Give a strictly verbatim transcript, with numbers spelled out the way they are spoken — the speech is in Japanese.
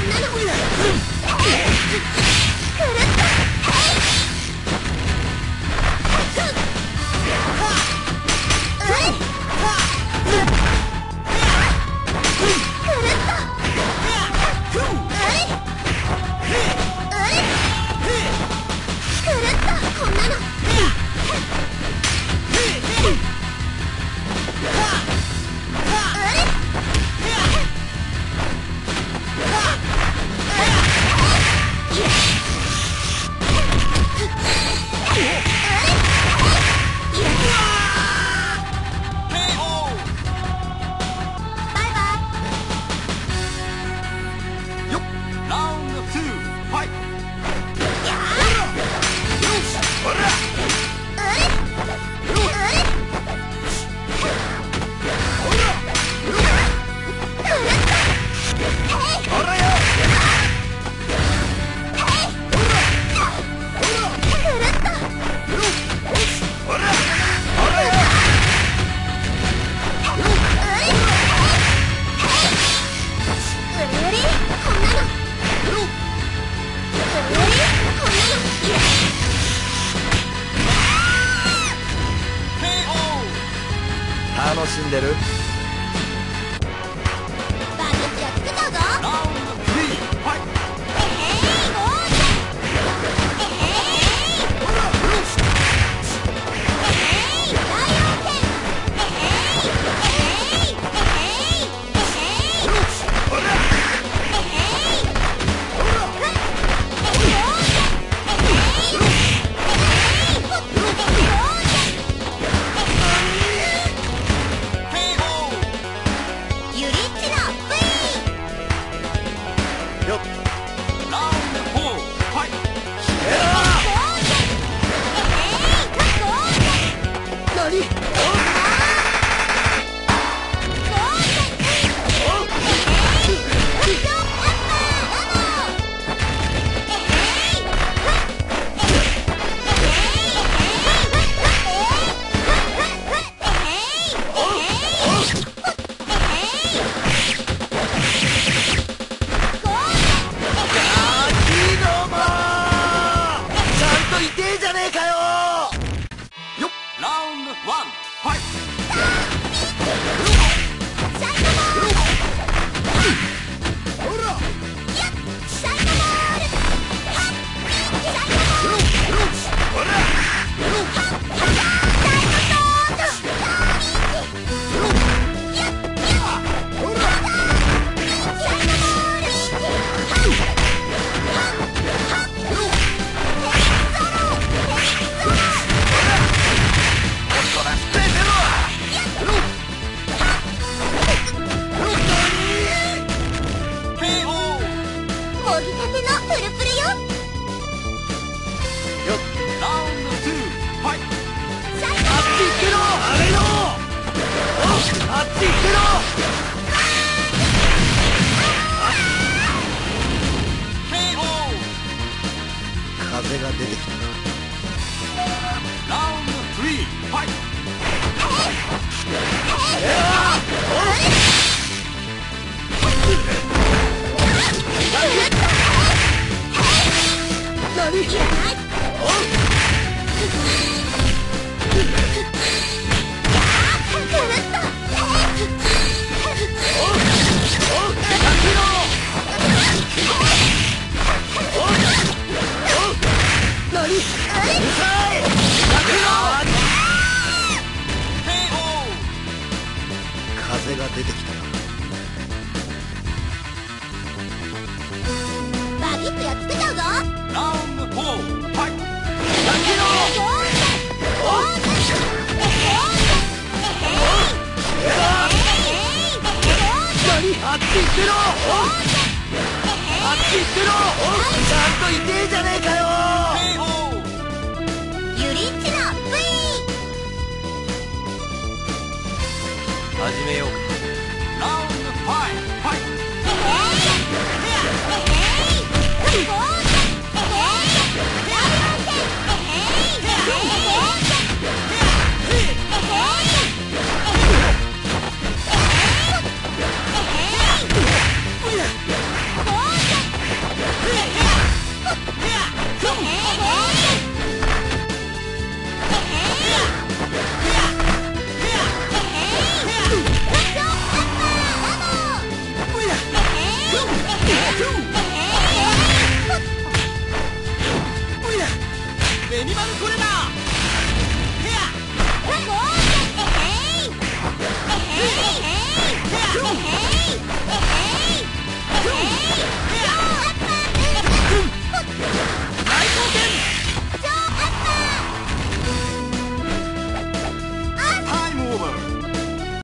楽しんでる？ バケツやっつけちゃうぞ。 ラウンドスリー、ファイト。 えへい、ゴールえへいほらえへい、大王戦えへいえへいえへいえへいほらえへいほらえへいゴールえへいえへいゴールユリッチの V。 よっ。ラウンドフォー、ファイト。風が出てきた。ラウンドスリー、ファイト。風が出てきた。 バキッとやっつけちゃうぞ。 ラウンドフォー、ファイト。あっち行ってろ。あっち行ってろ。ちゃんといてえじゃねえかよ。 ユリッチの V。 始めようか。ラウンドファイト、ファイト。 ゴールミマルコレナ